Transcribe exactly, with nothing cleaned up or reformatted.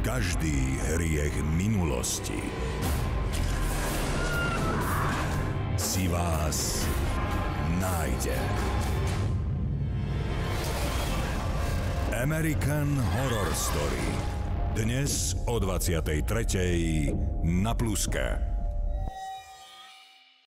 Každý hriech minulosti si vás nájde. American Horror Story. Dnes o dvadsiatej tretej na Pluske.